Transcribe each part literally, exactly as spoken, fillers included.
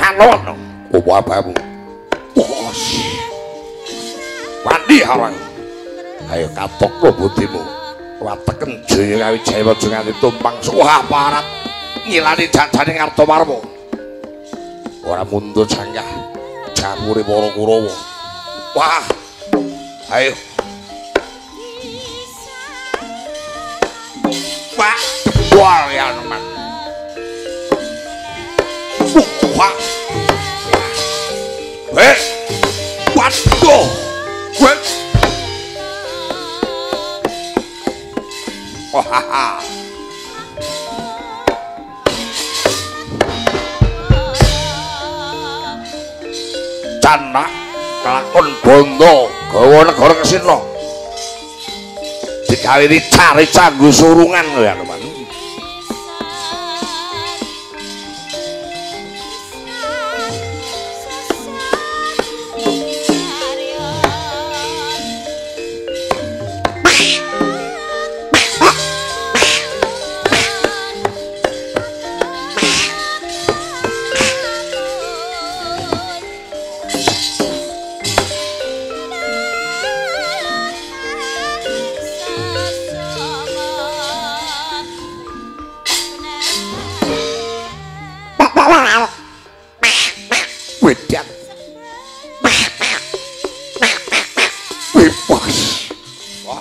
kanon. Apa apamu? Bos. Wandi harang. Ayo katokno budimu. Wateken Jaya Kawijaya aja nganti tumpang suwah parat. Ngilani jajane Kartomarma. Ora mundur sanggah. Jamure para Kurawa. Wah. Ayo. Wah, jebol ya teman. Wah. Eh. Waduh. Wah. Wah. Canak kelakon bondo gawa negara Kesina. Digawe rica-rica nggo surungan lho ya teman. Wedan. Bebas. Wah.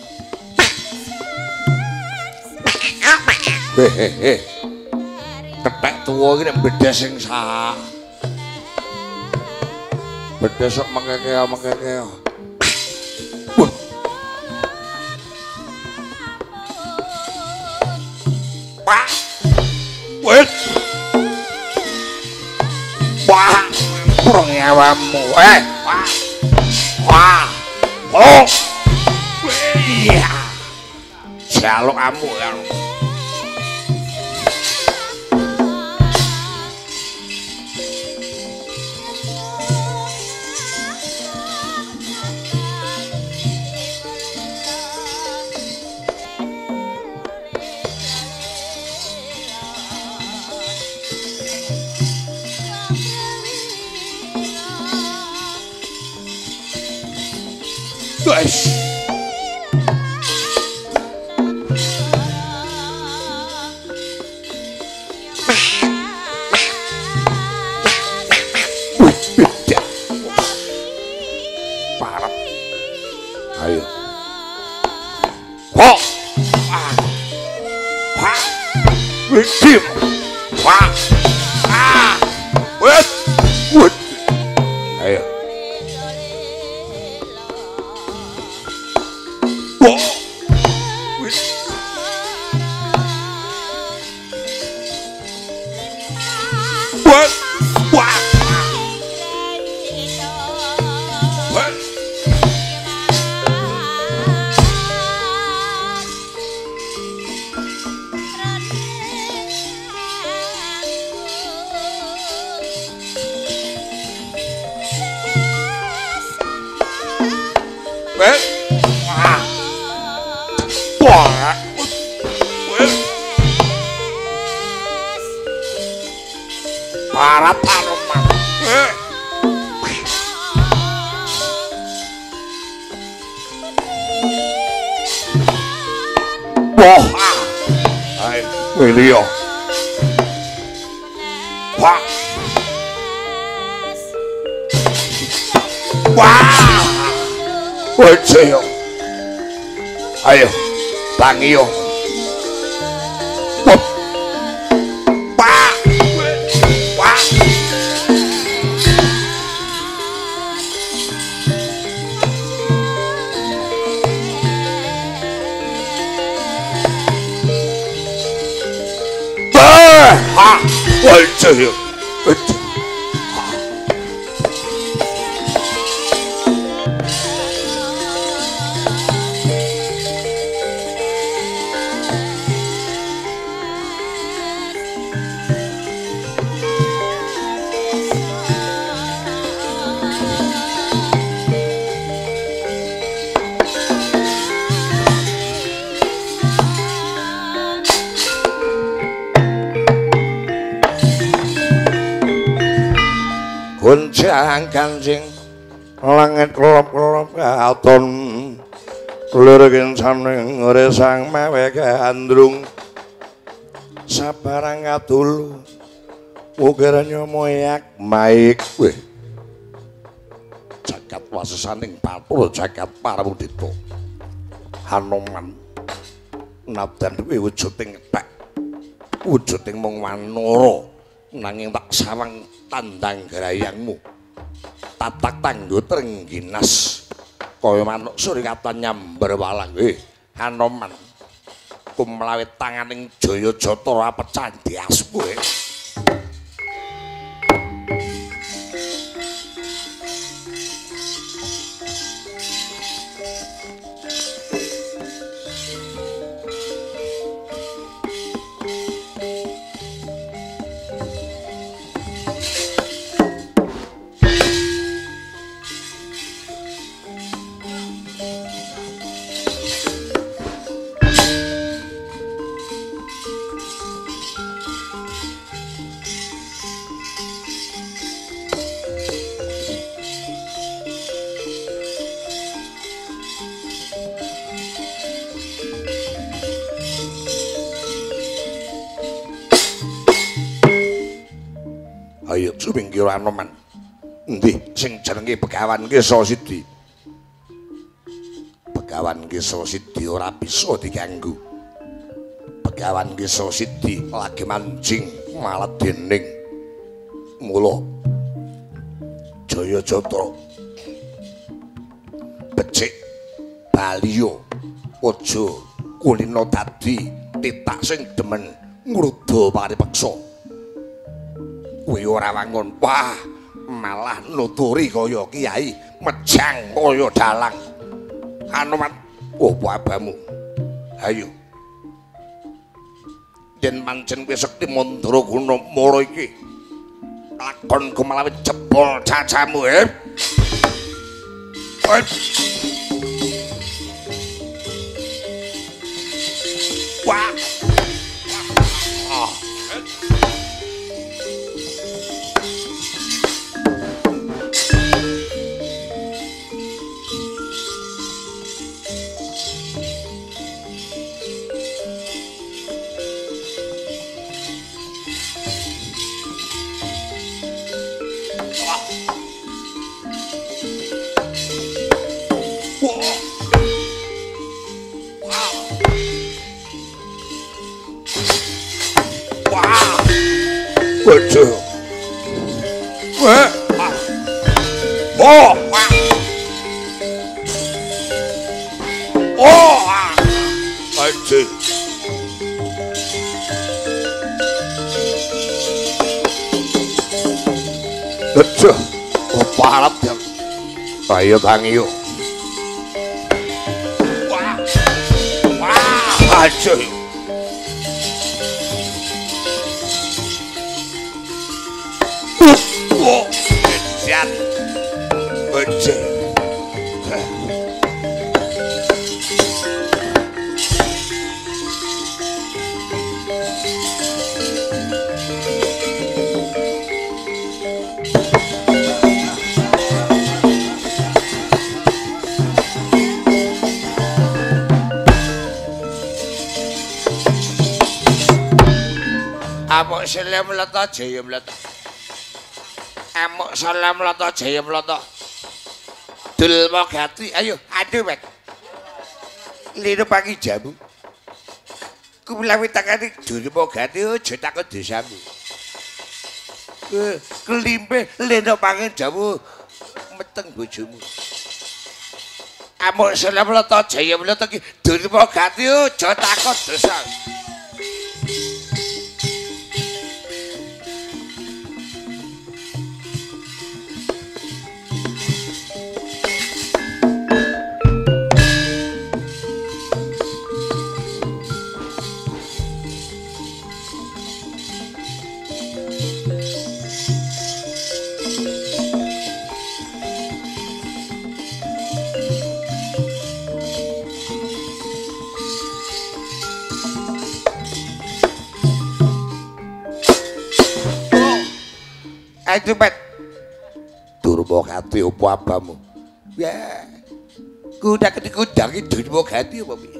Hehehe. Kethek tuwa iki nek bedes sing sak. Bedes sok mengeke-mengeke. Wah. Wes. Wah, kurang nyawamu, eh, wah, wah, oh, iya, jaluk kamu ya. Guys. Parah. Ayo. Ho. Wah. Wah. Widim. Wah. Ah. Wet. Wet. Ayo. Wah. Wah. Wah. Wah. Wah. Wah. Para tanoman. Wah. Hai, Wilio. Wah. Wah. Wajah. Ayo. Tangiyo. Wah. Wah. Wah. Wah. Ha. Wajah. Wajah. sang kancing langit kelop-kelop katon lurgen saning resang mewe gandrung sabarang katulu ukiranya moyak maik weh jagat wasesaning batur jagat paramudita Hanoman nadan kuwi wujuding tek wujuding mung wanara nanging tak sawang tandang grayangmu tatak tanggo trengginas kaya manuk surikatan nyamber walang eh Hanoman kumlawe tanganing Jayajata ora pecah ndiasmu eh ayo sumingkir Hanoman endi sing jenenge Begawan Kesa Sidi Begawan Kesa Sidi ora bisa diganggu Begawan Kesa Sidi lagi mancing malah dening mula Jayajata becik baliyo aja kulino dadi titak sing demen ngruda paripeksa kuwi ora wangun wah malah nuturi kaya kiai mejang kaya dalang Hanoman opo abamu ayo yen pancen kowe sekti mandra guna mara iki lakon kumelawi jebol cacamu eh wah ah Waduh. Wah. Oh. Oh. Aduh. Waduh. Keparat ya. Ayo tangi yuk. Wah. Wah. Aduh. Oh, siap. Oce. Amuk salam lata jaya mlata. Amuk salam lata jaya mlata. Dul mogati ayo aduh wek. Lino pagi jamu. Kumlawi takane dul mogati aja takon desamu. Ke kelimpe lino pagi jamu meteng bojomu. Amuk salam lata jaya mlata ki dul mogati aja takon desamu. Ayo bet. Durma Gati apa abamu? Ya. Kuda ketika dari Durma Gati apa piye?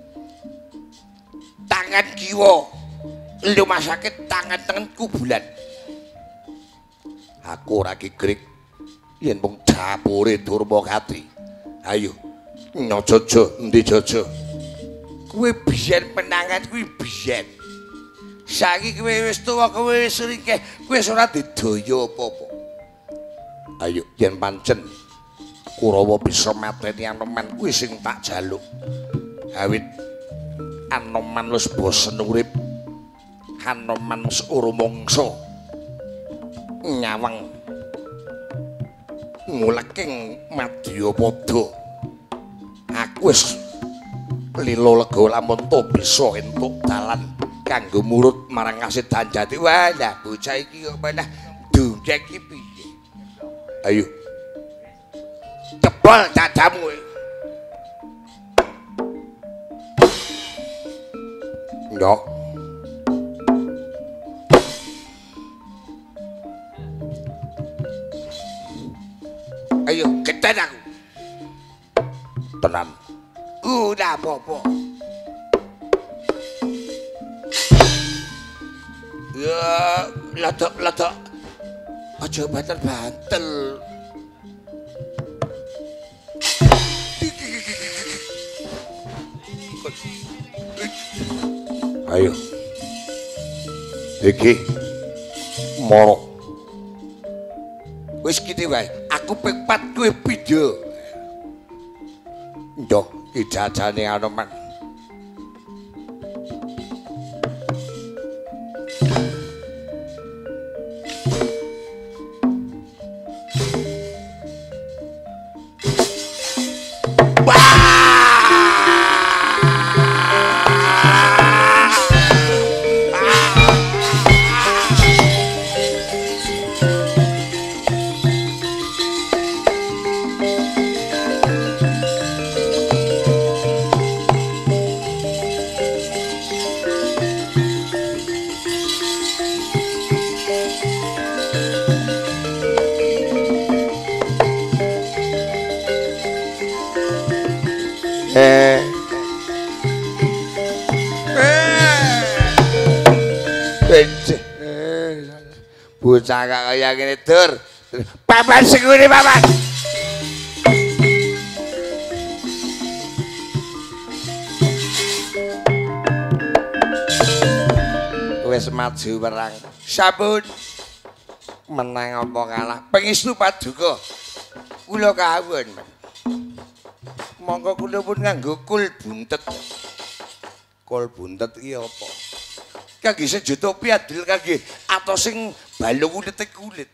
Tangan kiwa rumah sakit tangan tanganku bulan. Aku ora kikrik yen mung dapure Durma Gati. Ayo, nyojojo endi jojo? Kuwi biyen penangan kuwi biyen. Saiki kowe wis tuwa kowe wis ringkeh, kowe wis ora didaya apa-apa. Ayo yen pancen Kurawa bisa mateni Anoman kuwi sing tak jaluk. Awit Anoman wis bosen urip. Anoman wis ora mangsa nyawang nguleking Madyapada. Aku wis lila lega lamun to bisa entuk dalan kanggo murut marang Kasedahan Jati. Wah, lah bocah iki kok malah dongeng iki piye? Ayo. Jebol dadamu. Ndok. Ayo, keten aku. Tenan. Udah apa-apa. Ya, ladok-ladok. Aja banter-banter. Ayo. Iki moro. Wis kene wae. Aku ping pat kowe pindha. Ndok, ijazane Anoman. Bocah kaya ngene dur. Papan segune papan. Wis maju perang. Sampun. Menang apa kalah? Pengestu paduka. Kula kawon. Monggo kula pun nganggo kul buntet. Kul buntet iki apa? Kangge sejuta piadil kangge atos sing balung kulit kulit.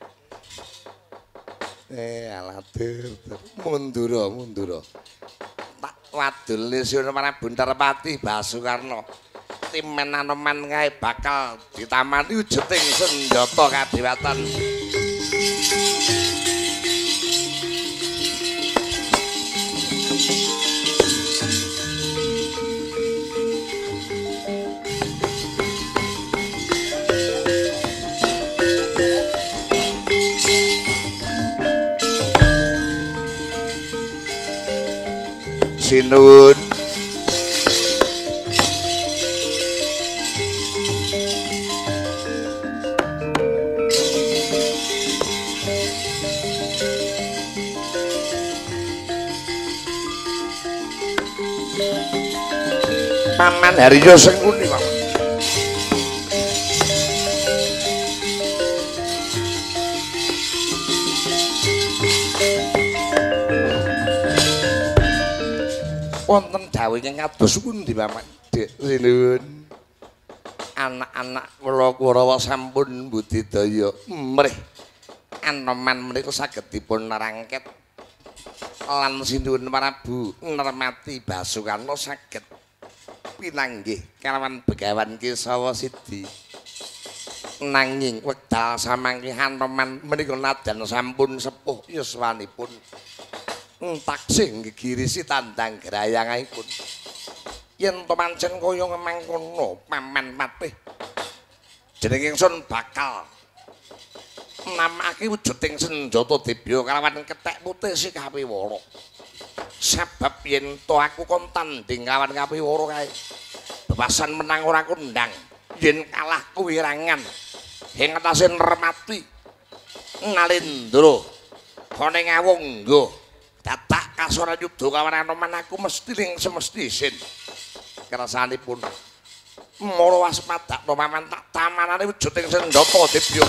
Eh alatur. Mundura mundura. Tak wadul sun marang Buntarpati Basukarna. Timen Anoman kae bakal ditamani wujuting senjata kadewatan. Sinuwun. Paman Haryo Sengkuni, Pak. Wonten dawuh ing kados pundi, Paman? Sinuwun. Anak-anak kula Kurawa sampun budidaya mrih Anoman menika saged dipun rangket lan Sinuwun Prabu Nermati Basukarna saged pinanggih kalawan Begawan Kesawa Sidi. Nanging wekdal samangke Anoman menika nadan sampun sepuh yuswanipun. Taksih gegirisi tandang grayangipun. Yen to pancen kaya mangkono Paman Patih jeneng ingsun bakal namake wujuding senjata dibya kalawan kethek putih si kapiwara. Sebab yen to aku kon tanding kawan kapiwara kae. Bebasan menang ora kondang, yen kalah kuwirangan. Ing atase Nremati. Nalendra. Ana ngawangga. Dadak kasora yudha kawan Anoman aku mesti ning semesti isin. Kersanipun Mara waspada paman tak tamanane wujuding senjata dibya.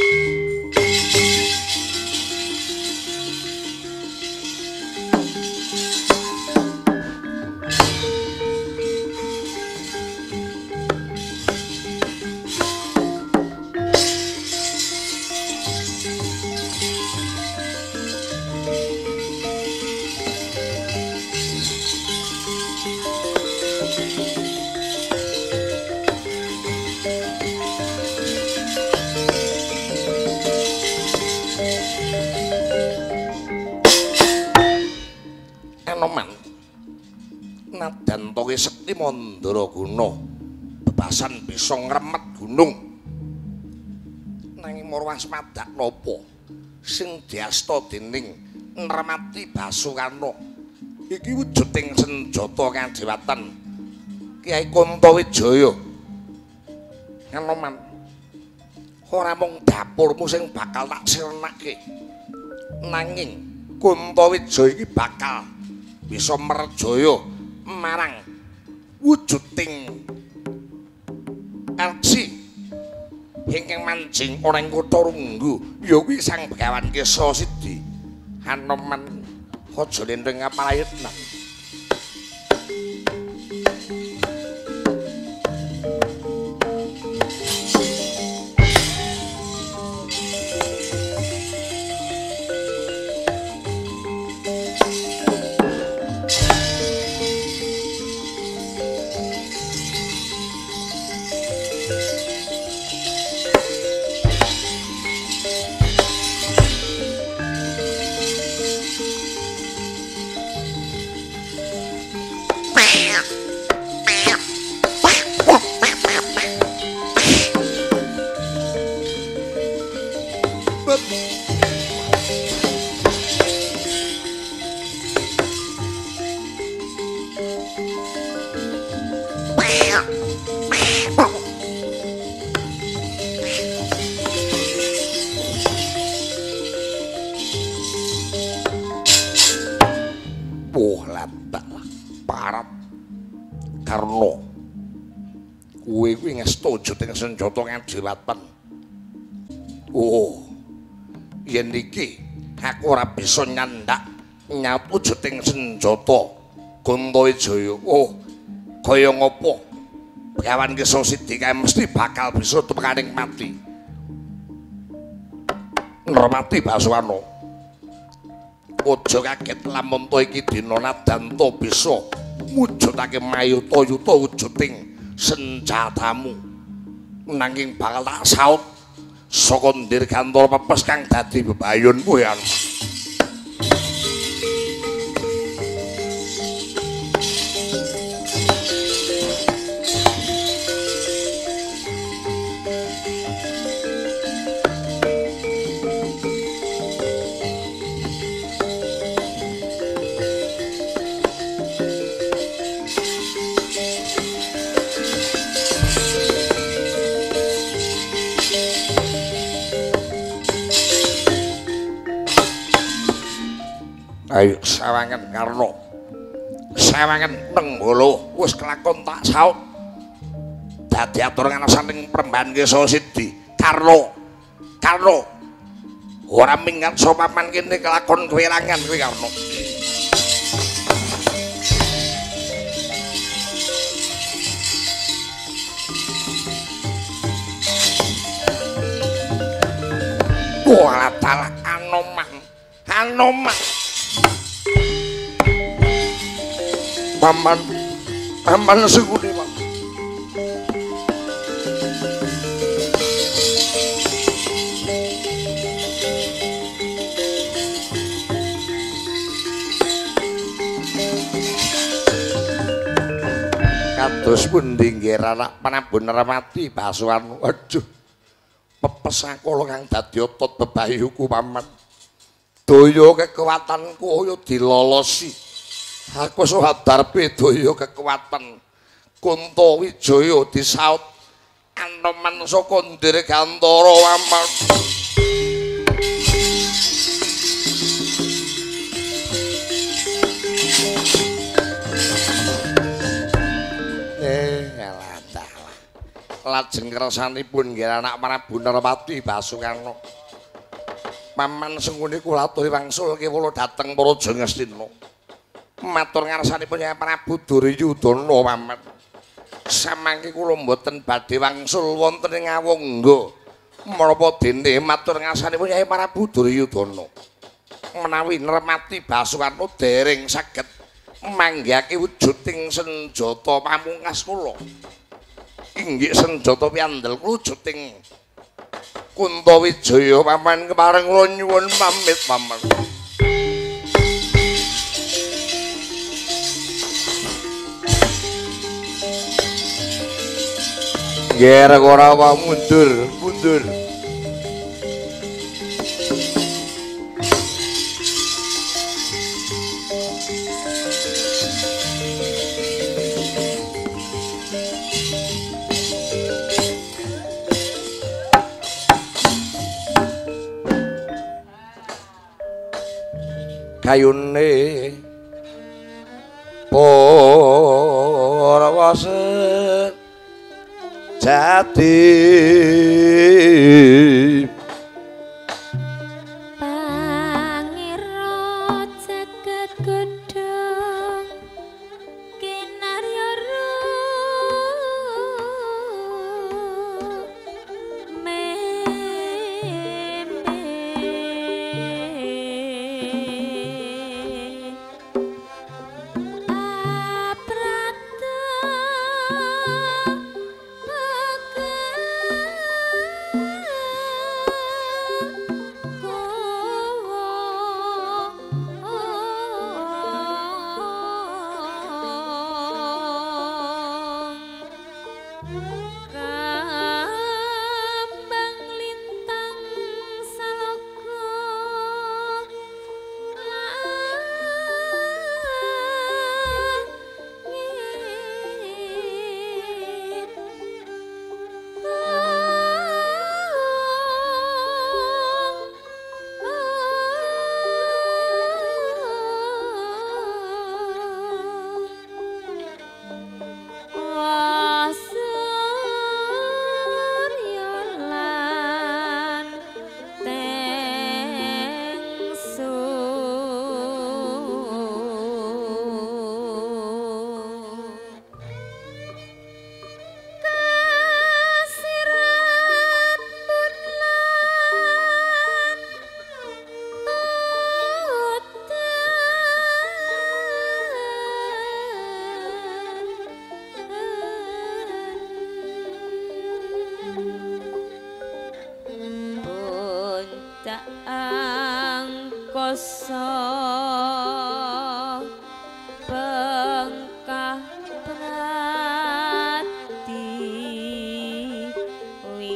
Anoman nadan toke sekti mandraguna bebasan bisa ngremet gunung nanging Marwaspada napa sing diasta dening Nremati Basukana iki wujuding senjata kadewatan Kyai Kuntawijaya. Anoman ora mung dapurmu sing bakal tak sirnake nanging Kuntawijaya iki bakal bisa merjaya marang wujuding Elsi ingkang manjing ana ing Kutha Runggu ya kuwi Sang Begawan Kesa Sidhi. Anoman aja lendeng ngapalayenan. Wah, latak parat Karna kuwi kuwi ngestu wujuding senjata kadewatan. Oh, yen iki aku ora bisa nyandak nyat wujuding senjata Kuntawijaya. Oh, kaya ngopo Begawan Kesa Sidhi kae mesti bakal bisa tepakaning mati. Nremati Basukana. Aja kaget lamun to iki dina nadanto bisa mujudake mayuta-yuta wujuding senjatamu. Nanging bakal tak saut saka Dirgantara pepes kang dadi bebayunmu ya. Ayo sawangen Karna. Sawangen Nenggala wis kelakon tak saut. Dadi atur nganasaning Perembahan Kesa Sidhi. Karna. Karna. Ora minggat sapa paman kene kelakon kewirangan kuwi Karna. Wah, talak Anoman. Anoman. Paman, paman seguni Pak. Kados pundi nggih anak Prabu Nremati Basukana. Aduh. pesakala kang dadi otot bebayuku paman. Daya kekuatanku kaya dilolosi. Aku wis hadarpe daya kekuatan Kuntawijaya disaut Anoman saka Dirgantara paman. Lajeng kersanipun nggih anak Prabu Narpati Basukarna. Paman sengune kula aturi wangsul kewula dhateng Praja Ngastina. Matur ngarsanipun Nyai Prabu Duryudana paman. Samangke kula mboten badhe wangsul wonten ing Awangga. Menapa dene matur ngarsanipun Nyai Prabu Duryudana. Menawi Narpati Basukarna dereng saged manggihake wujuding senjata pamungkas kula. Inggih senjata piandel wujuding Kuntawijaya paman kepareng kula nyuwun pamit paman. Nggih ora wae mundur, mundur. Kayune Parawase jati Pangira jagat godhong kinaryara angkasa bengkah prati wi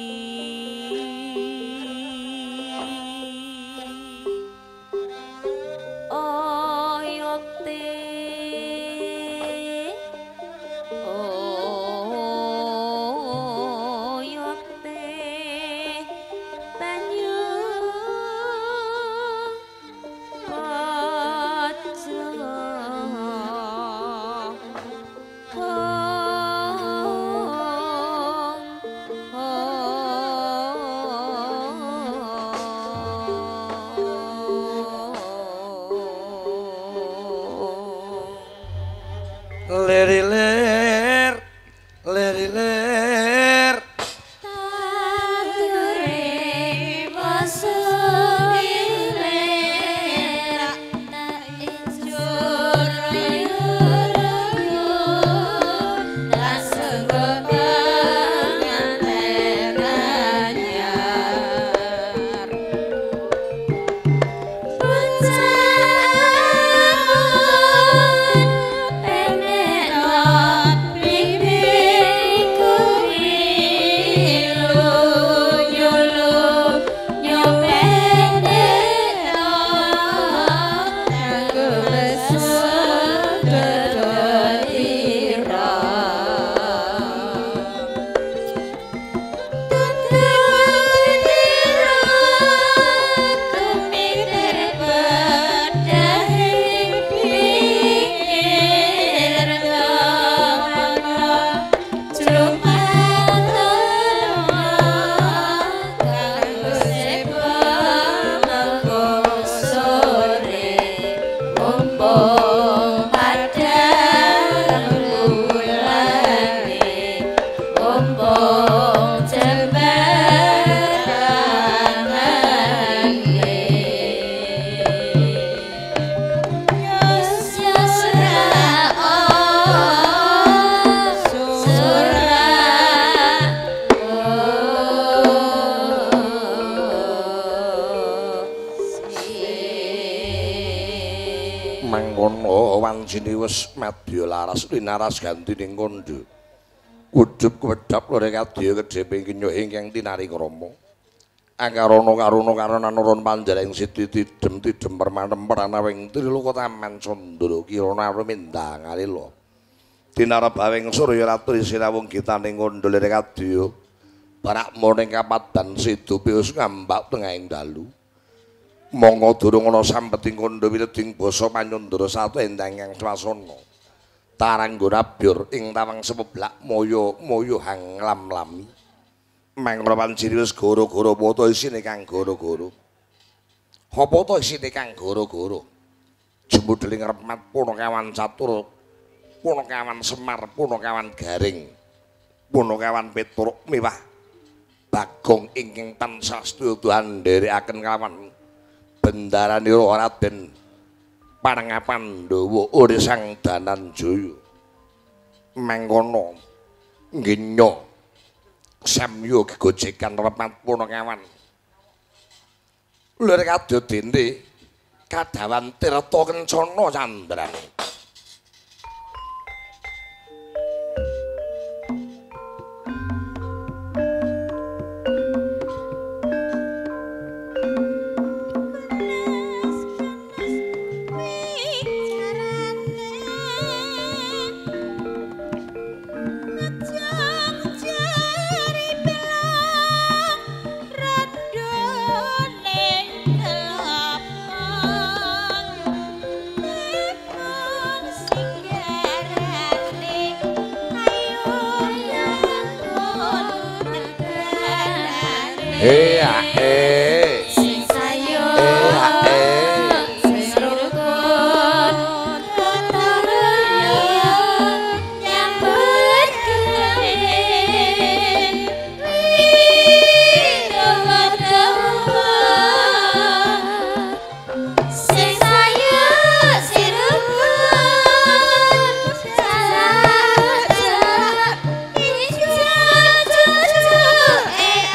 oyote Leriler, leriler. Tature masuwiler na injur rayu nasenggo panganten anyar Puncak enek sini wis madya laras linaras ganti ning kondo. Ujub wedhap lore kadya kedhe pengkin yo ingkang tinari krama. Akarono karono karonan nuron panjaring siti tidem tidem permanem pranawing triloka taman sondra kirana rumindang alila. Tinarep bawing surya ratu sinawung gitaning kondo lere kadya. Barak moning kapadan sidupi wis ngambak tengahing dalu. Monggo durung ana sampeting kondo wileding basa panyandara satu endang yang swasana. Taranggona byur ing tawang semeblak moyo moyo hang lam-lami. Mangrapan ciri wis goro-goro apa ta isine kang goro-goro. Apa ta isine kang goro-goro. Jembudeling remat punakawan catur, punakawan semar, punakawan garing, punakawan petruk mewah. Bagong ingkang tansah sedaya nderekaken kalawan bendaranira Raden Pangapandawa Urisang Dananjaya. Mangkono nggenya samya gegojekan remat punakawan. Lur kadya dene kadawan tirta kencana candrane. Eh eh sing sayo eh eh sing rukun kataraya nyambut gawe sing sayo sing rukun salah ijo cucu eh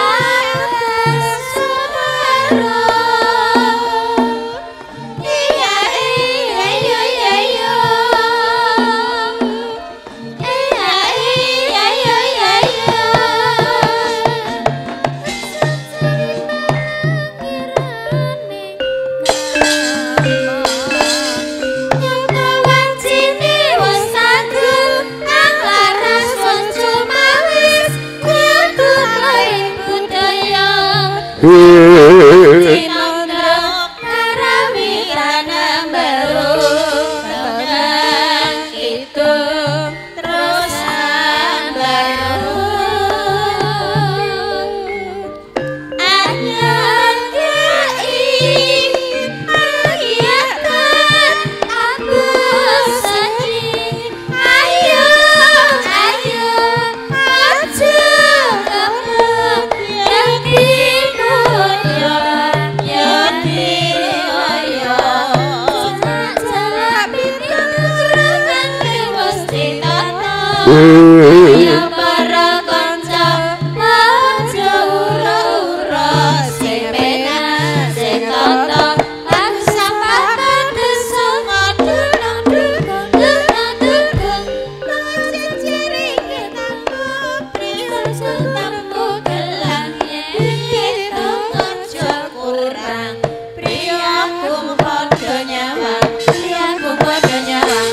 ya para kanca aja ura-ura sing penak sing tata lan sampatan desa ngadunang dunung dunung nang ciri kanggo prisa tamu gelang yen aja kurang priyaku padha nyawang priyaku padha nyawang.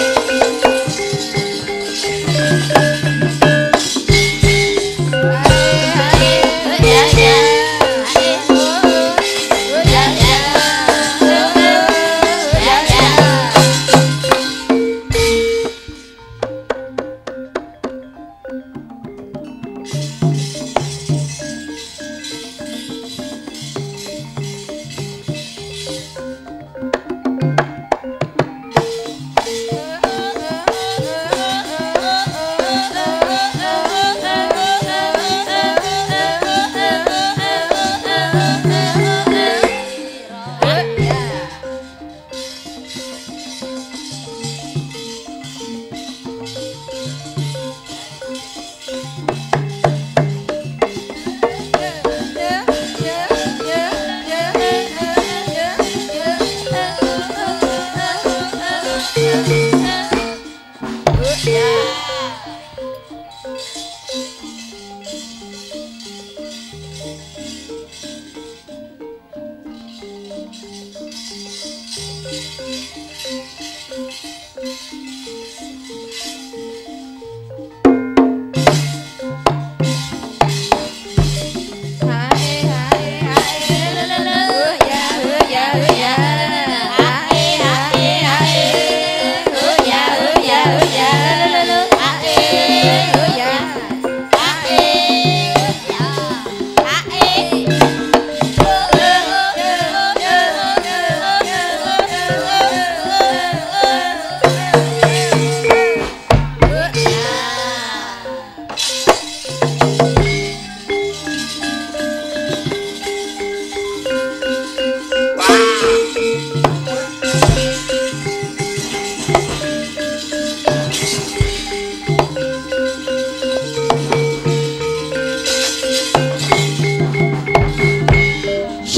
Bye.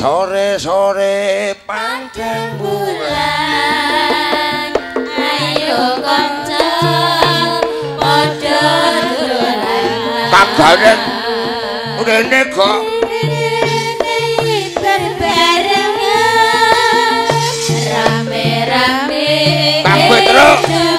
sore-sore pandang bulan ayo kanca padha dolan tanggane rene kok berbarengan rame-rame Pak Truk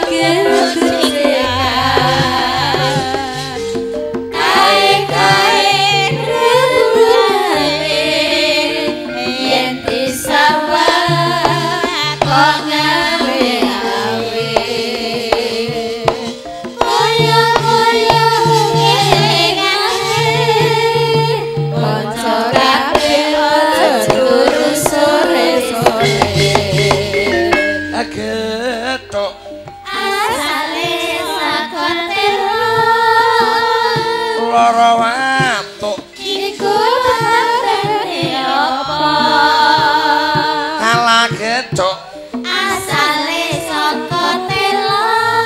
lara watuk iku tandane apa ala gecok asale saka tela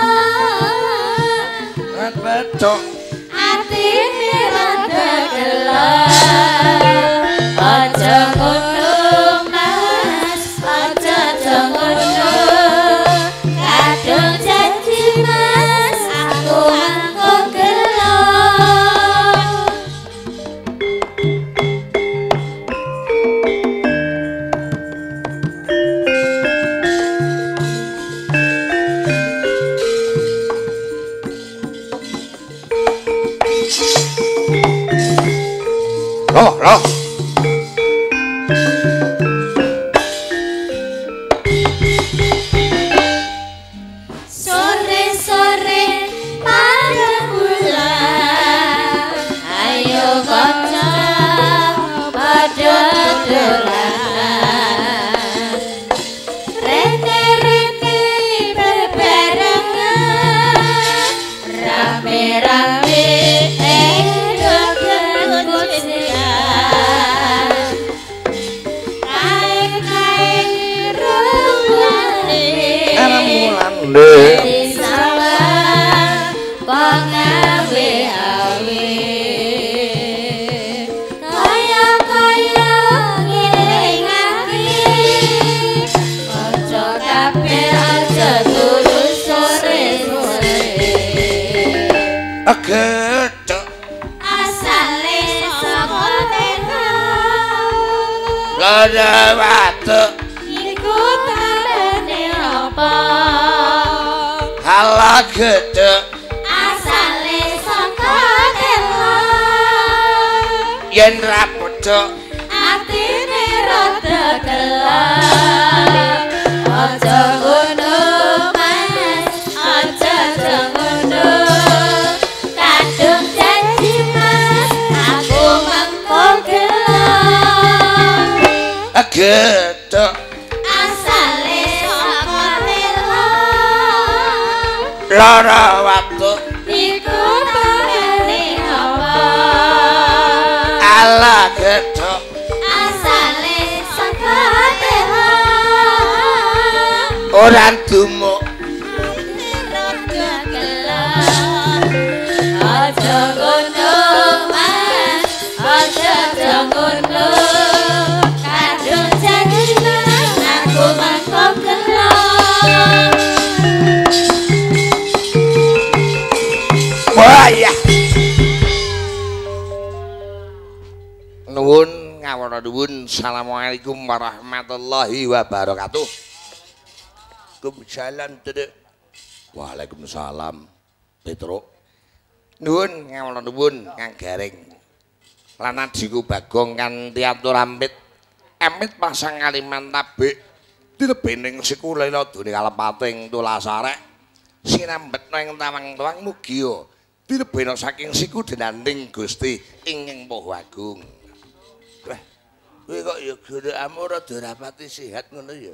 becok atine rada gelap aja ngono mas aja ngono kadung janji mas aku aku gelap loh loh sore-sore pandang bulan ayo kanca padha dolan rene-rene bebarengan rame-rame edoken musikan kae-kae rumane mulane Salah pengawe awe kaya-kaya ngilingake ojo kabeh aja turu sore-sore gecok asale saka tena lara watuk iku tandane apa ala gecok asale saka tela yen ra pecok atine rada gelap aja ngono mas aja ngono kadung janji mas aku mangko gelap gecok asale saka tela lara watuk iku tandane apa ala gecok asale saka tela ora dumuk rada gelap aja ngono mas aja ngono kadung janji mas aku mangko gelap wah ya nuwun ngawura nuwun assalamualaikum warahmatullahi wabarakatuh Waalaikumsalam Dedek Waalaikumsalam Petruk nuwun ngawura nuwun Kang Garing lan adhiku Bagong kanthi atur amit amit pasang kaliman tabik dilebening siku lela dene kalepating tulasarek sinambetna ing tawang-tawang mugi dilebena saking siku denaning Gusti ing Moho Agung. Wah, kowe kok ya gerakmu rada rapati sehat ngono ya.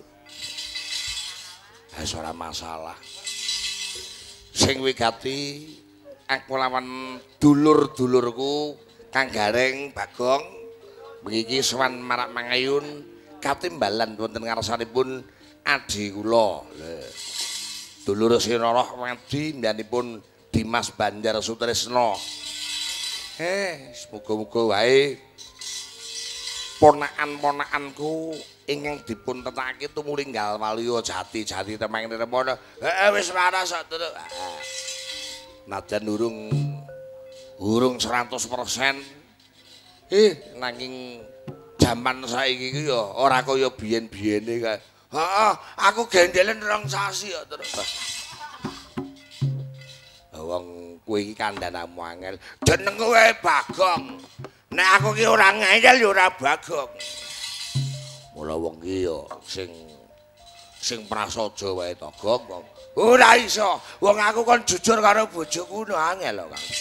Wis ora masalah. Sing wigati aku lawan dulur-dulurku Kang Gareng Bagong mriki sowan marak mangayun katimbalan wonten ngarsanipun adhi kula. Lho. Dulur Sinoroh Wadi mbiyanipun Dimas Banjar Sutresno. Eh, muga-muga wae ponakan-ponakanku ingkang dipun tetake tumulinggal waliya jati-jati temeng remono. Heeh wis waras kok terus. Najan urung urung seratus persen. Eh nanging jaman saiki iki ya ora kaya biyen-biyene kae. Heeh, aku gendelen rong sasi kok terus. Wong kowe iki kandhanamu angel. Jenengku wae Bagong. Nek aku ki ora ngeyel ya ora Bagong. Mula wong ki ya sing sing prasaja wae to, Gong. Ora iso. Wong aku kon jujur karo bojoku no angel kok, Kang.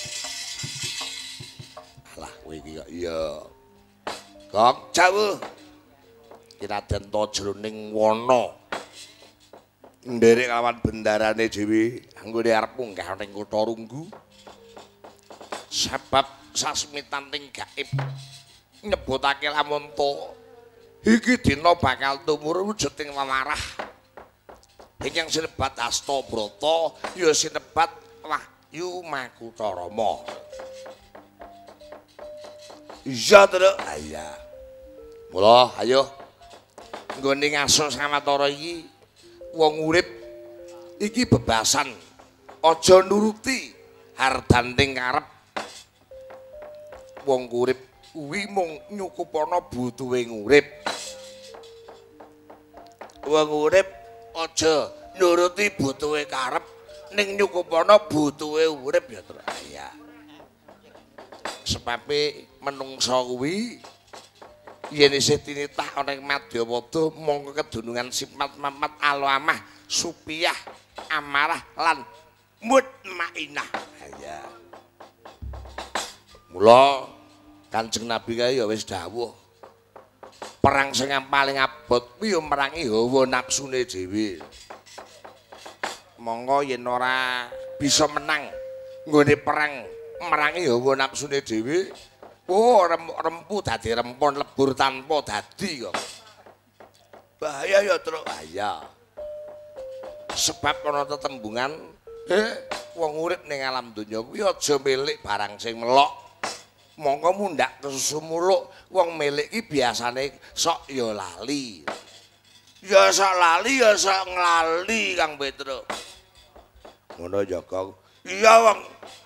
Alah kowe iki kok iya. Gong jawuh. Kiraden to jroning wana. Nderek lawan bendarane dhewe anggone arep munggah ning kutha Runggu. Sebab sasmitan ning gaib nyebutake lamun to iki dina bakal tumur wujuding lamarah. Ingkang sinebat Astabrata ya sinebat Wahyu Makutarama. Iya to, iya. Mula ayo nggone ngaso Sawatara iki wong urip iki bebasan aja nuruti hardanting karep. Wong urip kuwi mung nyukupana butuhe urip. Wong urip aja nuruti butuhe karep ning nyukupana butuhe urip ya terus. Ya. Sebabe menungsa kuwi yen isih tinitah ana ing Madyapada mongko kedunungan sifat mamat alamah supiyah amarah lan mutmainah. Ya. Mula Kanjeng Nabi kae ya wis dawuh. Perang sing paling abot kuwi ya merangi hawa nafsune dhewe. Monggo yen ora bisa menang nggone perang merangi hawa nafsune dhewe, oh rempu dadi rempon lebur tanpa dadi kok. Bahaya ya terus bahaya. Sebab ana tetembungan, eh wong urip ning alam donya kuwi aja milik barang sing melok. Mongko mundak kesusu muluk wong milik iki biasane sok ya lali. Ya sok lali ya sok nglali Kang Petruk. Ngono ya Kang. Iya wong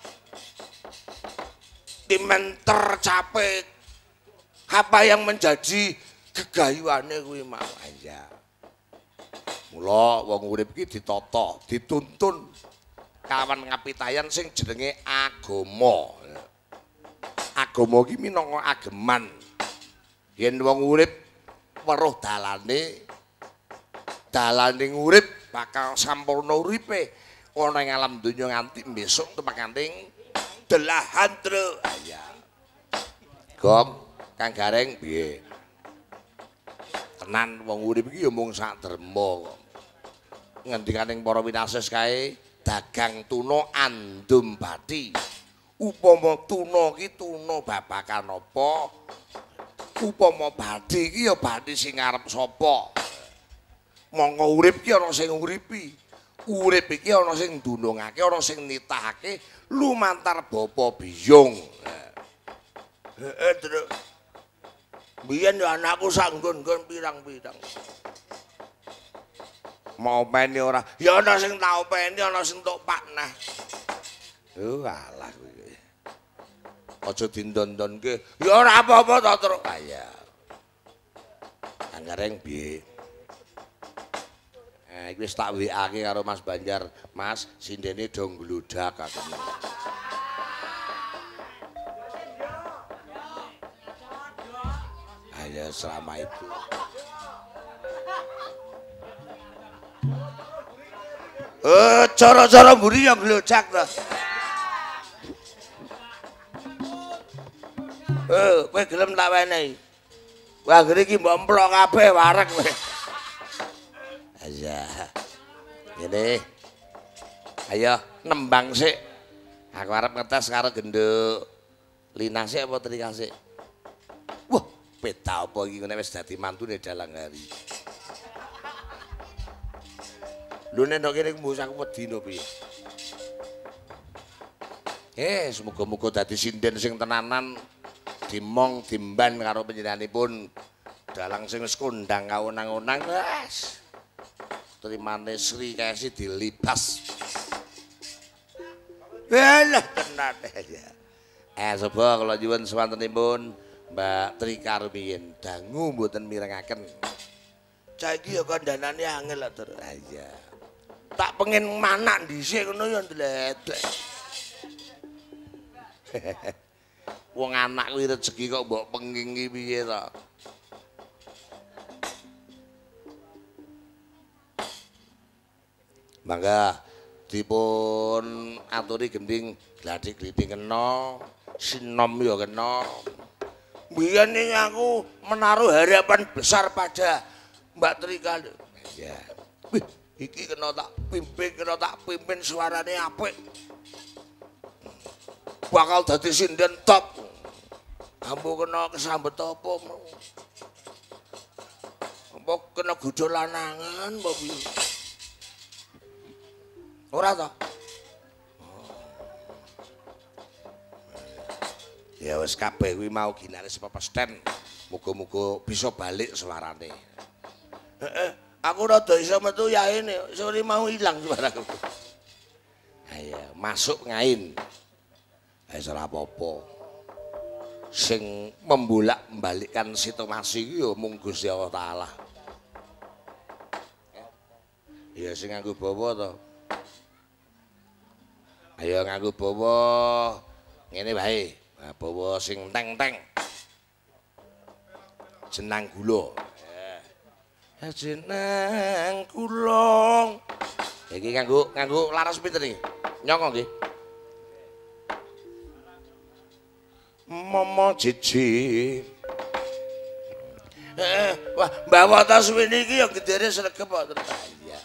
dimen tercapai apa yang menjadi gegayuane kuwi mau aja. Mula wong urip iki ditata, dituntun kawan ngapitayan sing jenenge agama. Agama iki minangka ageman. Yen wong urip weruh dalane, dalane urip bakal sampurna uripe ana ing alam donya nganti besok tepakanting delahan truk. Ya. Gong, Kang Gareng piye? Tenan wong urip iki ya mung sak derma kok. Ngendikaning para winasis kae dagang tuna andum bathi. Upama tuna ki tuna babakan apa? Upama bathi ki ya bathi sing arep sapa? Monggo urip ki ana sing nguripi. Urip iki ana sing ndunungake, ana sing nitahake lumantar bapa biyung. Heeh, Truk. Biyen ya anakku sak nggon-nggon pirang-pirang. Mau openi ora? Ya ana sing tak openi, ana sing tok pakneh. Oh alah kuwi. Aja dindon-ndonke. Ya ora apa-apa to, Truk. Kaya. Kang Gareng piye? Eh iki wis tak W A-ke karo Mas Banjar. Mas, sindene do ngludak aku. Ayo selama itu. Eh, cara-cara mburi yang glojak to. Eh, kowe gelem tak wenehi. Wah, ngene iki mbok emplok kabeh wareg kowe. Aja. Ngene. Ayo nembang sik. Aku arep ngetes karo genduk Lina sik apa Trika sik. Wah, peta apa iki nek wis dadi mantune dalang hari. Lho nek ndok kene mbok aku wedino piye? Eh, semoga-moga dadi sinden sing tenanan dimong dimban karo panjenenganipun dalang sing wis kondang kaunang-unang wes trimane Sri Kasi dilibas Alah tenan ya. Eh coba kula nyuwun swantenipun Mbak Tri Karmien dangu mboten mirengaken. Saiki ya kandhanane angel lho, Tur. Ha iya. Tak pengen manak dhisik ngono ya ndledek. Wong anak kuwi rezeki kok mbok pengingi piye to? Mangga dipun aturi gending gladik-glidik kena, sinom ya kena. Biyen iki aku menaruh harapan besar pada Mbak Trika. Ya. Wih, iki kena tak pimpin, kena tak pimpin suarane apik. Bakal dadi sinden top. Ambo kena kesambet apa? Apa kena gudul lanangan apa piye? Ora to? Ya wis kabeh kuwi mau ginaris pepesten. Muga-muga bisa balik suarane. Heeh, aku rada iso metu yaene, sore mau ilang suaraku. Ayo, masuk ngain. Wis ora apa-apa. Sing membolak-balikkan situasi iki ya mung Gusti Allah Taala. Ya sing nganggo bawa to. Ayo nganggo bawa ngene wae. Nah, bawa sing teng-teng. Jenang gula. Eh, jenang gula. Iki nganggo nganggo laras pinten iki? Nyoko nggih. Momo jiji. Eh, wah, bawa tas suwene iki ya gedere sregep kok. Iya.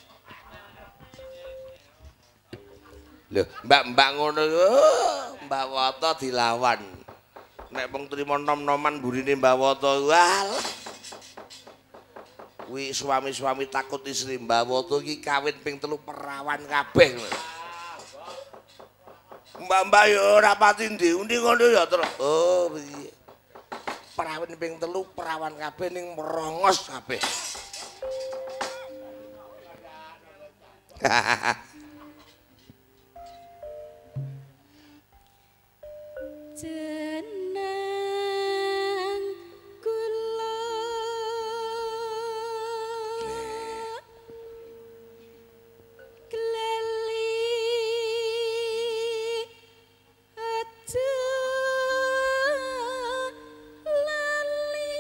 Lho, mbak-mbak ngono Mbak Woto dilawan. Nek wong trimo nom-noman burine Mbak Woto, wah. Kuwi suami-suami takut istri Mbak Woto iki kawin ping telu perawan kabeh. Mbak-mbak yo ora pati ndi-undi ngono ya terus. Oh, piye. Perawan ping telu perawan kabeh ning merongos kabeh. Jenang kula gleli aja lali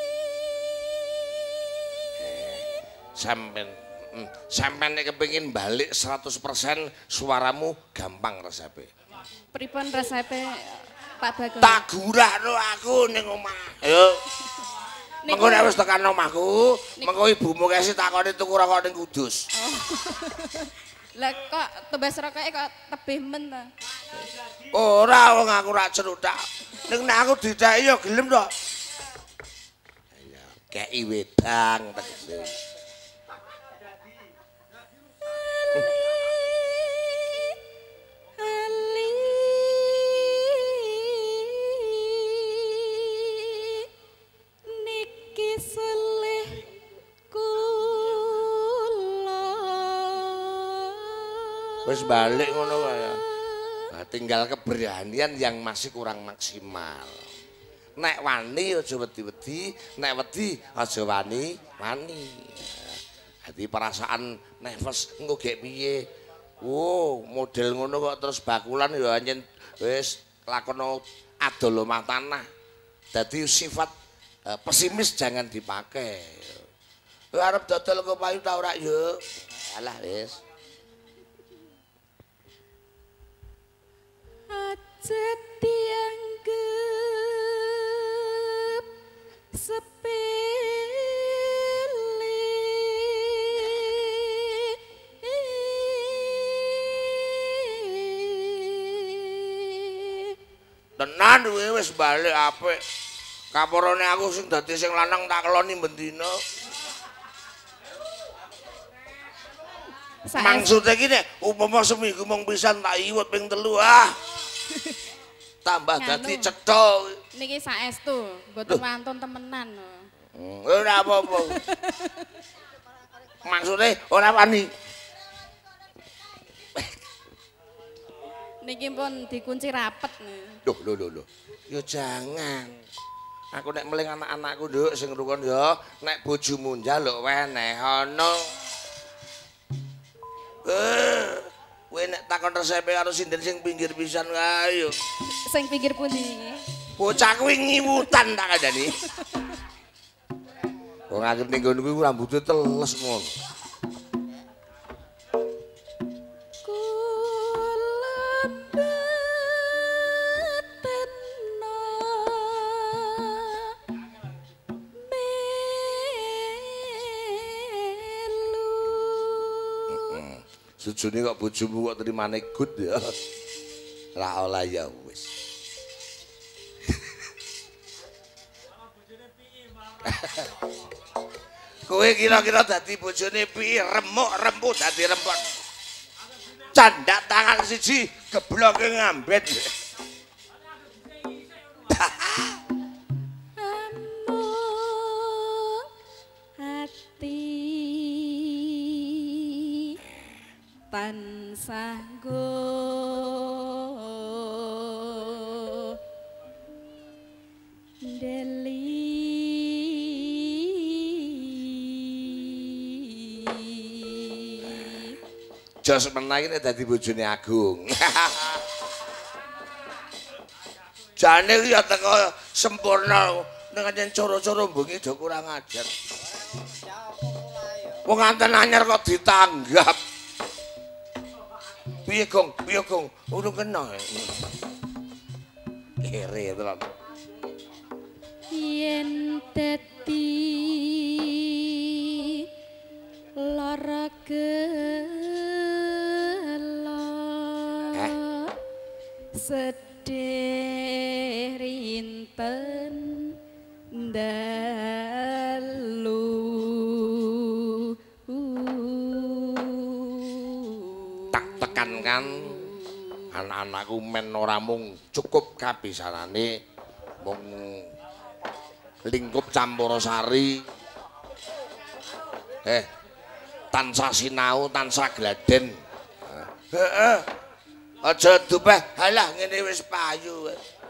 Sampen hmm, sampean nek kepengin balik seratus persen suaramu gampang resepe. pripun resepe Pak Bagong? Tak gurahno aku ning omah. Ayo. Mengko nek wis tekan omahku, mengko ibumu kesi takoni tuku rokok ning Kudus. Lah kok tebas rokoke kok tebih men ta? Ora wong aku ra cerutak. Ning nek aku didaki ya gelem to. Ayo, kei wedang tegese. Wis balik ngono kaya. Nah, tinggal keberanian yang masih kurang maksimal. Nek wani aja wedi-wedi, nek wedi aja wani wani. Hati perasaan nefas engko gek piye. Oh, model ngono kok terus bakulan ya anjen wis lakono adol omah tanah. Dadi sifat eh, pesimis jangan dipakai. Arep dodol kok payu ta ora yo. Alah wis. Aja dianggep sepele tenan kuwi wis balik apik. Kaporone aku sing dadi sing lanang tak keloni bendina. Maksudnya gini, upama seminggu mong pisan tak iwet ping telu ah. Tambah dadi cetha. Niki saestu, mboten wantun temenan. Ora apa-apa. Maksude ora wani. Niki pun dikunci rapet. Loh, loh, loh, loh. Ya jangan. Aku nek meling anak-anakku nduk sing rukun ya, nek bojomu njaluk wenehono. Eh, kowe nek takon resepe karo sinden sing pinggir pisan kae yo. Sing pinggir pundi niki? Bocah kuwi ngiwutan tak kandhani. Wong anggere ning nggon kuwi rambute teles ngono. Sujune kok bojomu kok terimane good ya. Ra olah ya wis. Kowe kira-kira dadi bojone piye? Remuk-rempuk dadi rempot. Candak tangan siji gebloke ngambet. Tansah go deli jos menang iki dadi bojone Agung. Jane iki ya teko sempurna dengan cara-cara bengi do kurang ajar. Wong anten anyar kok ditanggap. Piye Gong? Piye Gong? Urung kena. Kere tenan. Yen dadi lara gelo sedih rinten dalu kan anak-anakku men ora mung cukup kabisanane mung lingkup campur sari eh tansah sinau tansah gladen heeh aja dupeh halah ngene wis payu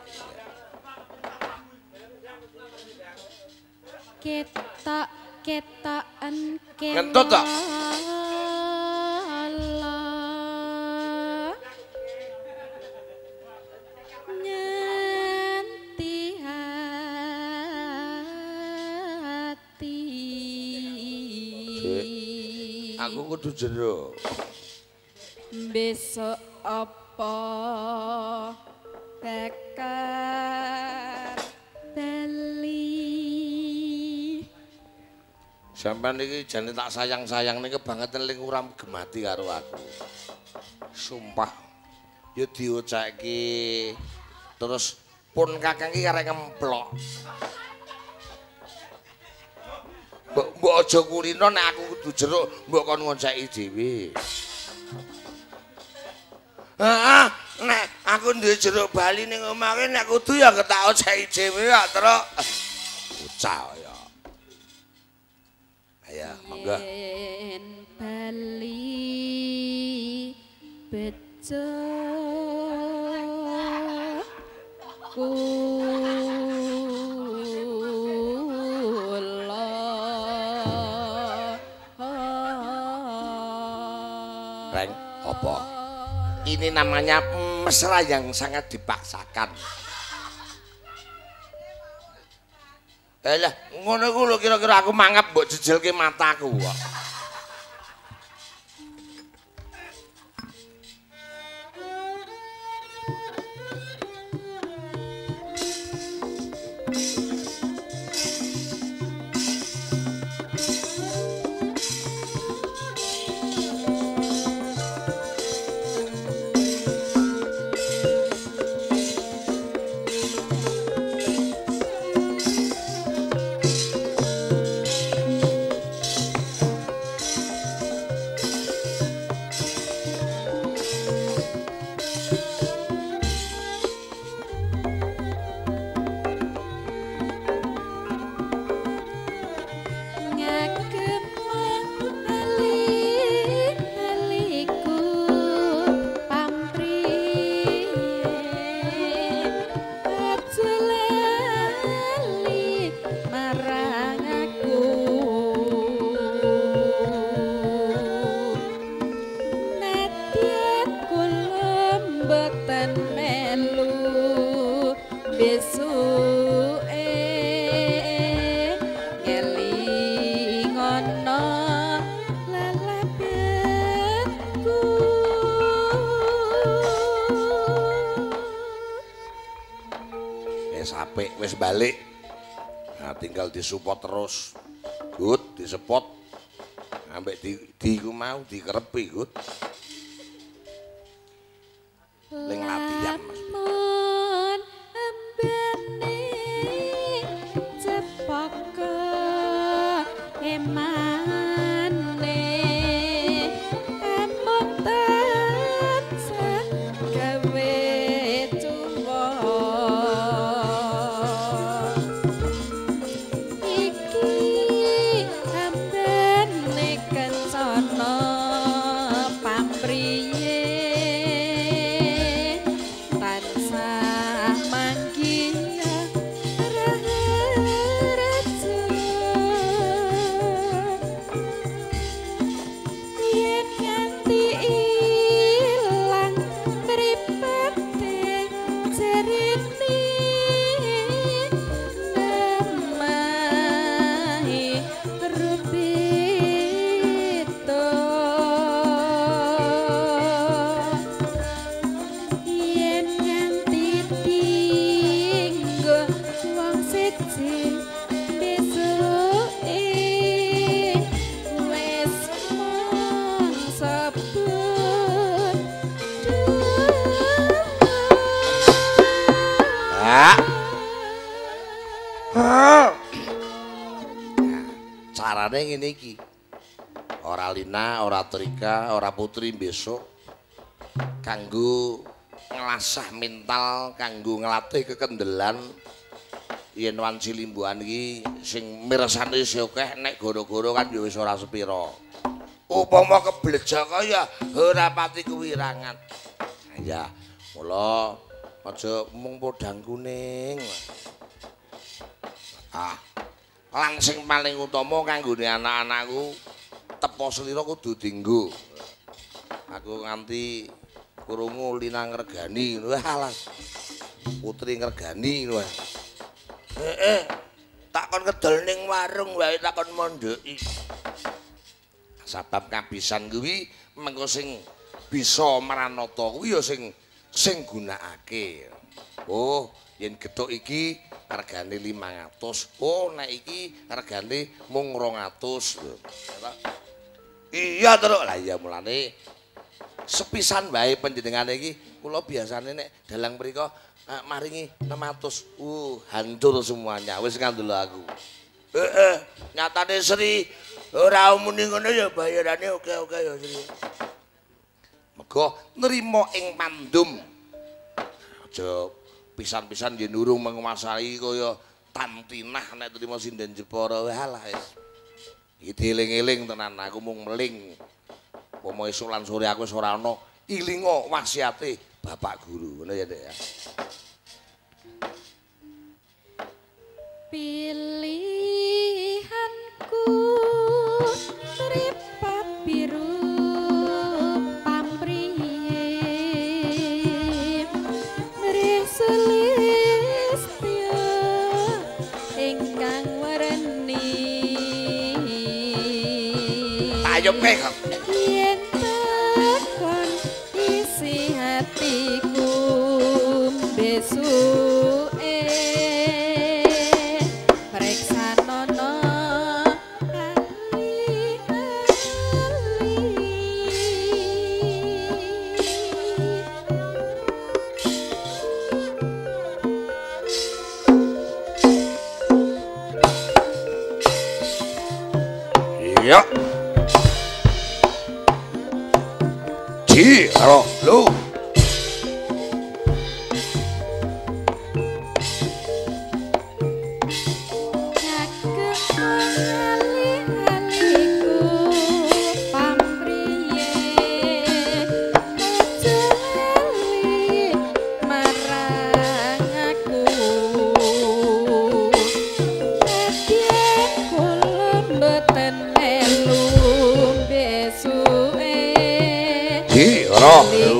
ketok ketokan kene kentut tok aku kudu jero besok apa bakar bali sampean iki jane tak sayang-sayang niki banget ning ora gemati karo aku sumpah ya dioceki terus pun kakang iki karek ngemplok mbok aja kulino nek aku kudu jeruk mbok kon ngonceki dhewe. Heeh, nek aku duwe jeruk bali ning omah nek kudu ya ketak oceki dhewe ya, Truk. Bocah ya. Ayo, monggo. Yen bali bejo ku apa? Ini namanya mesra yang sangat dipaksakan. Eh lah, ngono ku lho kira-kira aku mangap mbok jejelke mataku kok. apik wis balik. Nah tinggal disupport terus. Good, disepot. Ambek di di ku mau dikerepi, Good. Ning latihan Mas. Mon embene cepok emane emon tansah gawe tuwa iki ambene kencana pamriye tansah manggiya raja yen nganti ilang mripate jerene namahi rubito yen nganti tinggo wong siji besoke wis mangsa pun Ah. Ah. Carane ngene iki. Ora Lina, ora Trika, ora Putri besok kanggo ngelasah mental, kanggo ngelatih kekendelan yen wanci limbuhan iki sing mirsani isih akeh nek goro-goro kan ya wis ora sepira. Upama kebleja kaya ora pati kewirangan. Nah, ya, mula aja mung podang kuning. Ah. Lang sing paling utama kanggone anak-anakku tepo selira kudu dienggo. Aku nganti krungu Lina ngregani ngono alas. Putri ngregani ngono. Heeh. Takon kedol ning warung wae takon mondhoki. Sabab kabisan kuwi mengko sing bisa maranata kuwi ya sing sing gunakake. Oh, yen gethuk iki regane limang atus. Oh, nek iki regane mung rong atus lho. Iya terus. Lah iya mulane sepisan wae panjenengane iki kula biasane nek dalang mriku eh, maringi enam ratus. Uh, hancur semuanya. Wis ngandel aku. Heeh, nyatane Sri ora muni ngono ya bayarane oke-oke ya Sri. Mergo nrimo ing pandum. Aja pisan-pisan yen urung menguasai kaya Tamtinah nek trimo sinden Jepara wae alah wis. Iki dieling-eling tenan aku mung meling. Upama esuk lan sore aku wis ora ana ilinga wasiate Bapak Guru. Ngono ya, Dek ya. pilihanku mripat biru pamrih mrisulistya ingkang werni Ayo pek. yen takon isi hatiku besuke preksanono Iya. Ji, karo lu. Ji, karo lu.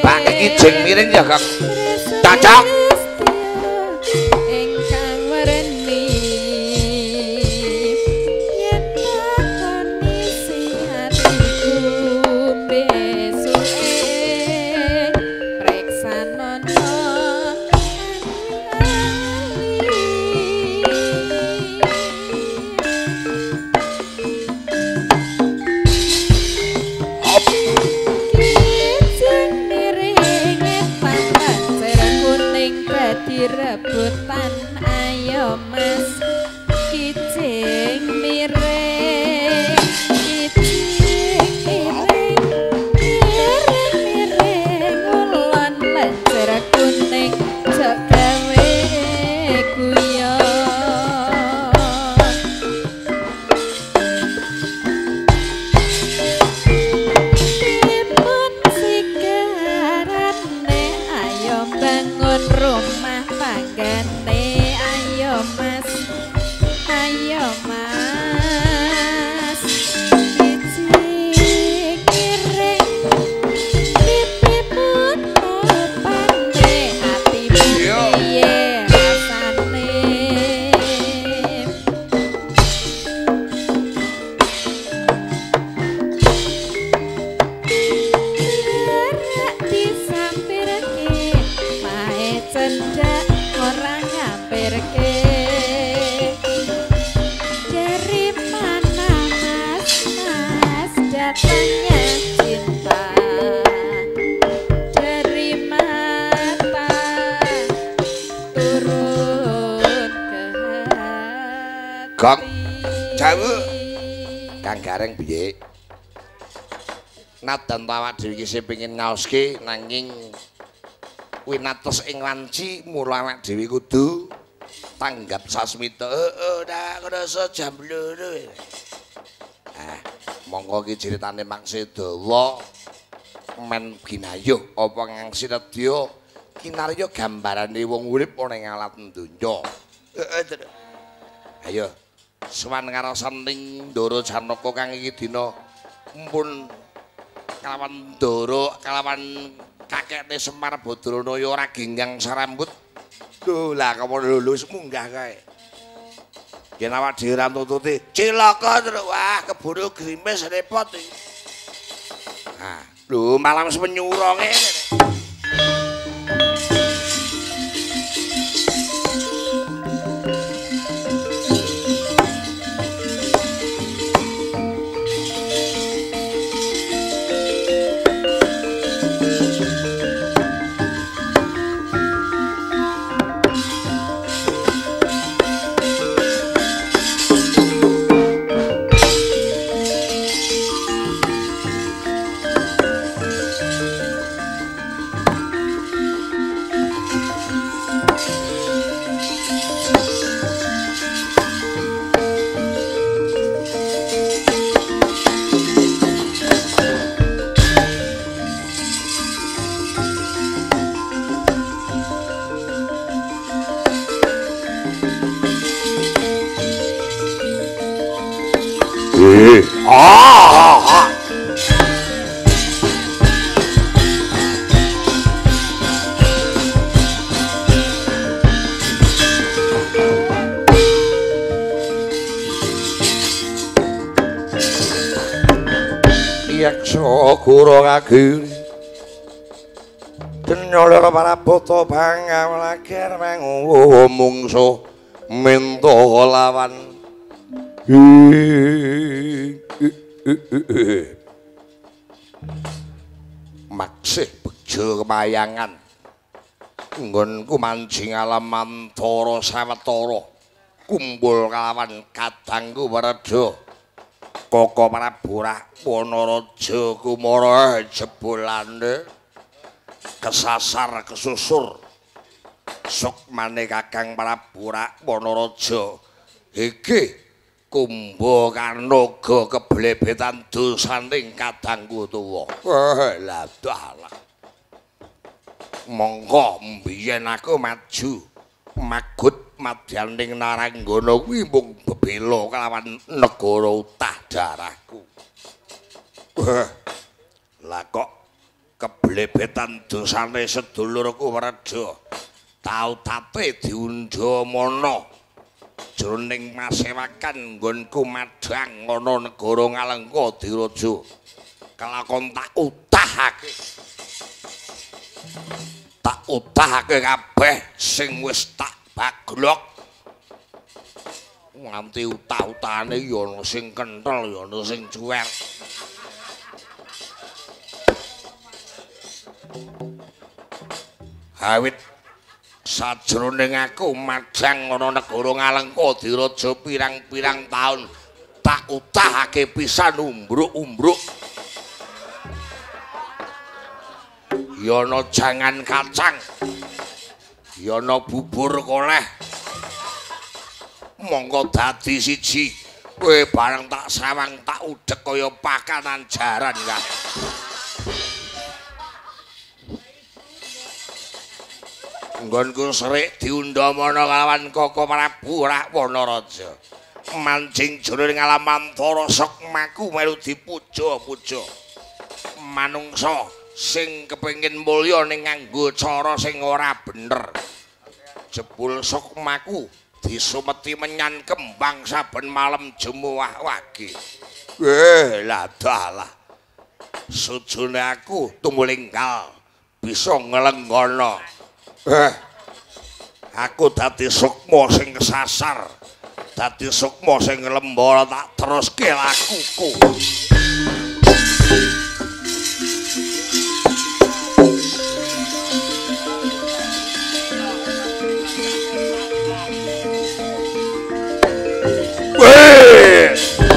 Mbak iki jeng miring ya Kang. Cocok. Ingkang werni yen takoni si hatiku besuke preksanono rebutan ayo mas kijing miring kijing miring miring miring ulon lencer kuning jok gawe guyon timun sigarane ayo bangun rumah panggane ayo mas ayo mas kijing miring pipipun opane hatimu piye rasane gerak disampirke mae cendak orang ngampirke dari mana mas mas datangnya cinta dari mata turun ke hati Kang, jawu. Kang Gareng piye? Nadan awak dhewe iki sing pengin ngaoske nanging winates ing wanci mula awak dhewe kudu tanggap sasmita. Heeh, dak ngrasa jam loro. Ah, monggo iki critane Mang Sedawa men ginayuh apa ngangsi nedya kinarya gambarane wong urip ana ing alat donya. Heeh. Ayo, suwan ngarasaning Ndara Janaka kang iki dina mumpun kalawan Ndara kalawan kakekne Semar Badranaya ora genggang sarambut. Lho lah kapan lho wis munggah kae. Yen awak dhewe ra nututi cilaka terus wah keburu grimes repot iki. Nah, lho malam wis menyura ngene. Ah, ah, ah. Yaksa guru kagiri denyolera para bata bangam lager mangu mungso minta lawan maksih bejo kemayangan nggonku mancing alam mantara sawetara kumpul kalawan kadangku Wereda Koko Prabu Wanaraja Kumara jebulane kesasar kesusur sukmane Kakang Prabu Wanaraja iki Kumba Kanoga keblebetan dosaning kadangku tuwa. Eh lah dalah. Monggo mbiyen aku maju magut madyaning Naranggana kuwi mung bebela kelawan negara utah darahku. Eh lah kok keblebetan dosane sedulurku Werda tau tate diundha mana jroning masewakan nggonku madhang ana negara Ngalengka Diraja kelakon tak utahake tak utahake kabeh sing wis tak baglok nganti utah-utahane ya ana sing kenthel ya ana sing cuwer awit sajroning aku madhang ana negara Ngalengka Diraja pirang-pirang taun tak utahake pisan umbruk-umbruk ya ana jangan kacang ya ana bubur koleh monggo dadi siji kowe bareng tak sawang tak udhek kaya pakanan jaran kan nggonku serik diundha mana kalawan Koko Prabu Rahwana-raja mancing jroning alamantara sok maku melu dipuja-puja manungsa sing kepengin mulya ning nganggo cara sing ora bener jebul sok maku disumeti menyan kembang saben malam jemuah wage eh lah dalah sujune aku tumulinggal bisa ngelenggono eh aku dadi sukma sing kesasar dadi sukma sing lembara tak teruske lakuku weh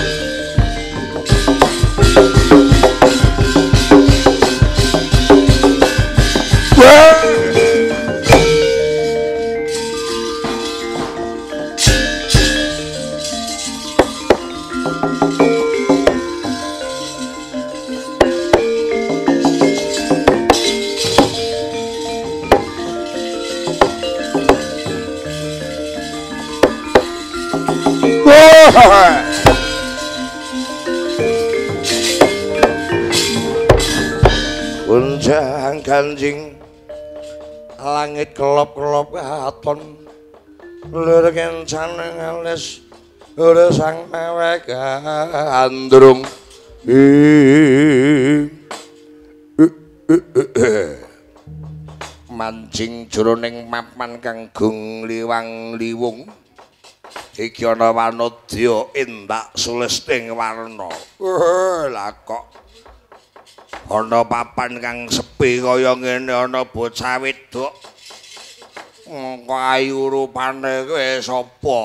Unjang kanjing langit kelop-kelop katon lur kencane alis ora sang mewek andrung mancing jroning mapan kang gung liwang liwung iki ana wanodya endak sulesting warna lha kok ana papan kang sepi kaya ngene ana bocah wedok kok ayu rupane kowe sapa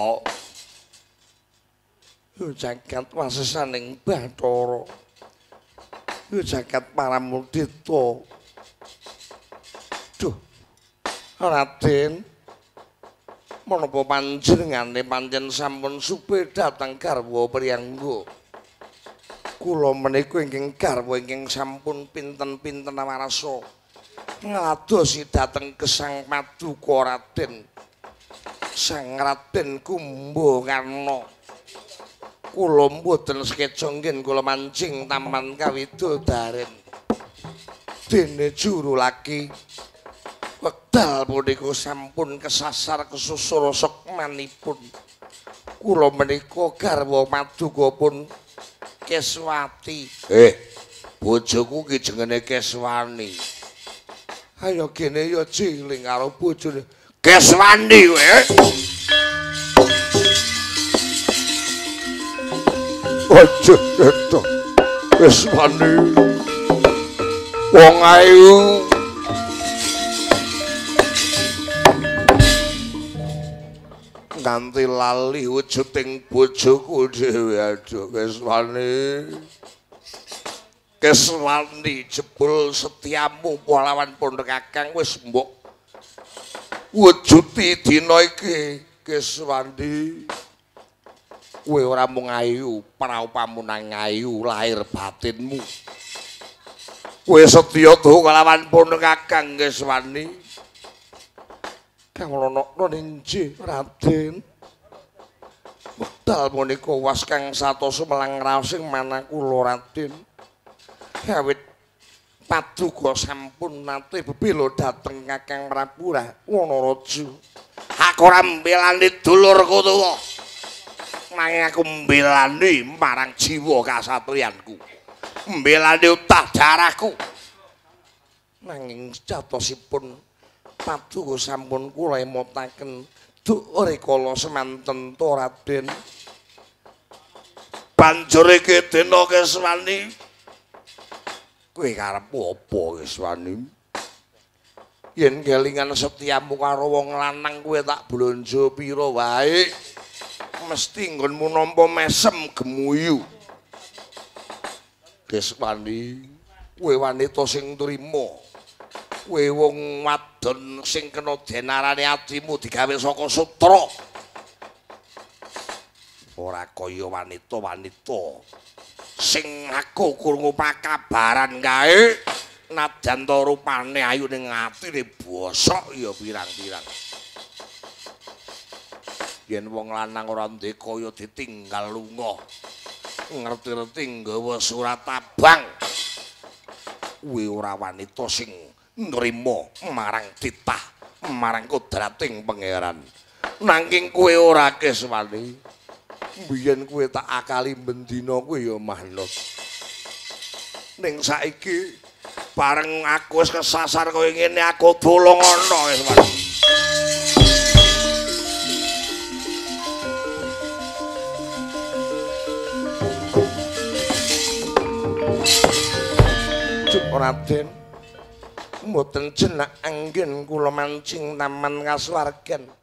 yo jagat wasesaning Bathara yo jagat Paramudita duh Raden menapa panjenengane pancen sampun supe dhateng garwa priyangga kula menika ingkang garwa ingkang sampun pinten-pinten warsa ngladosi dhateng Gesang Paduka Raden Sang Raden Kumbakarna kula mboten sekeca nggih kula mancing taman Kawidodaren dene juru laki wekdal punika sampun kesasar kesusur sukmanipun kula menika garwa Paduka pun Keswati eh bojoku ki jenenge Keswani ayo kene ya ciling karo bojone Keswani kowe ojo eto Keswani wong ayu nganti lali wujuding bojoku dhewe aduh Keswani Keswani jebul setiamu pahlawan pondok Kakang wis mbok wujuti dina iki Keswani kowe ora mung ayu praupamu nang ayu lahir batinmu kowe setya tuh kalawan pondok Kakang Keswani kang lono ninji Raden wekdal punika was kang satoso melang raosing manah kula Raden awit Paduka sampun nate bebelo dhateng Kakang Prabu Wanaraja. Aku ora mbelani dulurku tuwa. Nanging aku mbelani marang jiwa kasatriyanku. Mbelani utah darahku. Nanging jatosipun Paduka sampun kula emotaken duk rikala semanten to Raden. Banjur iki dina Keswani. Kowe karep apa Keswani? Yen kelingan setiamu karo wong lanang kowe tak blonjo pira wae mesti nggonmu nampa mesem gemuyu. Keswani, kowe wanita sing trima. Kowe wong wadon sing kena denarane atimu digawe saka sutra. Ora kaya wanita-wanita sing aku krungu pakabaran kae nadyan to rupane ayu ning atine bosok ya pirang-pirang. Yen wong lanang ora ndek kaya ditinggal lunga. Ngerti-ngerti nggawa surat abang. Kuwi ora wanita sing nrimo marang titah, marang kodrating pangeran. Nanging kowe ora Keswani. Biyen kowe tak akali bendina kowe ya manut. Ning saiki bareng aku wis kesasar kaya ngene aku dolong ana wis. Cuk Raden, mboten jenak anggen kula mancing taman kasuwargan.